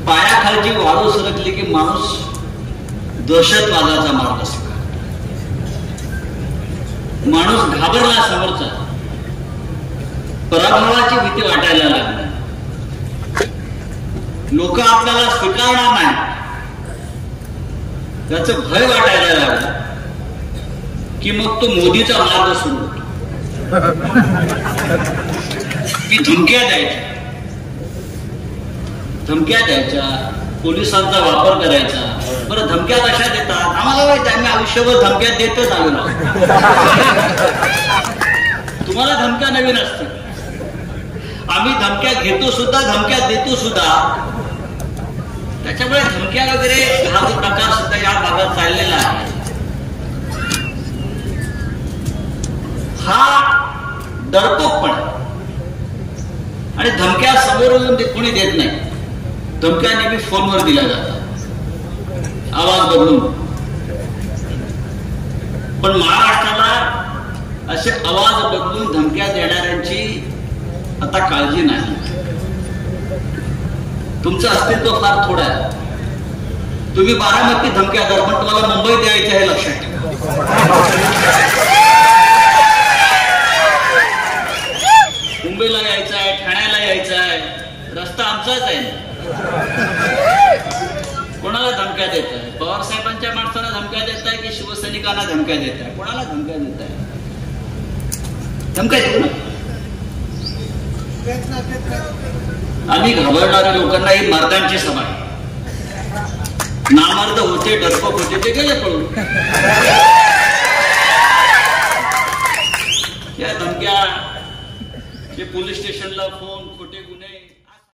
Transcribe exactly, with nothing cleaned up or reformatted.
पायाखालची वाळू सरकली की माणूस दहशतवादाचा मार्ग स्वीकारतो. माणूस घाबरला, समोरचा पराभवाची भीती वाटायला लागली. लोक आपल्याला स्वीकारणार नाही त्याचं भय वाटायला लागलं की मग तो मोदीचा मार्ग सुरू होतो. की धमक्या द्यायच्या धमक्या द्यायच्या पोलिसांचा वापर करायचा. बरं, धमक्या कशा देतात आम्हाला माहिती आहे, आम्ही आयुष्यभर धमक्या देतच आलेलो. तुम्हाला धमक्या नवीन असतील, आम्ही धमक्या घेतो सुद्धा, धमक्या देतो सुद्धा. त्याच्यामुळे धमक्या वगैरे हा जो प्रकार सुद्धा या भागात चाललेला आहे, हा डरपोकपणा. आणि धमक्या समोर येऊन कोणी देत नाही, धमक्या नेहमी फोनवर दिल्या जातात, आवाज बदलून. पण महाराष्ट्राला असे आवाज बदलून धमक्या देणाऱ्यांची आता काळजी नाही. तुमचं अस्तित्व फार थोडं आहे. तुम्ही बारामती धमक्या द्या, पण तुम्हाला मुंबईत यायचं हे लक्षात ठेवा. मुंबईला यायचं आहे, ठाण्याला यायचं आहे, रस्ता आमचाच आहे. कोणाला धमक्या देत आहे? पवार साहेबांच्या माणसाला धमक्या देत आहे की शिवसैनिकांना धमक्या देत आहे? कोणाला धमक्या देत आहे? धमक्या देऊ ना. आम्ही घाबरणाऱ्या लोकांना ही मर्दांची सभा आहे. नामर्द होते, डरपक होते, ते गेले पळून. या धमक्या, पोलीस स्टेशनला फोन, खोटे गुन्हे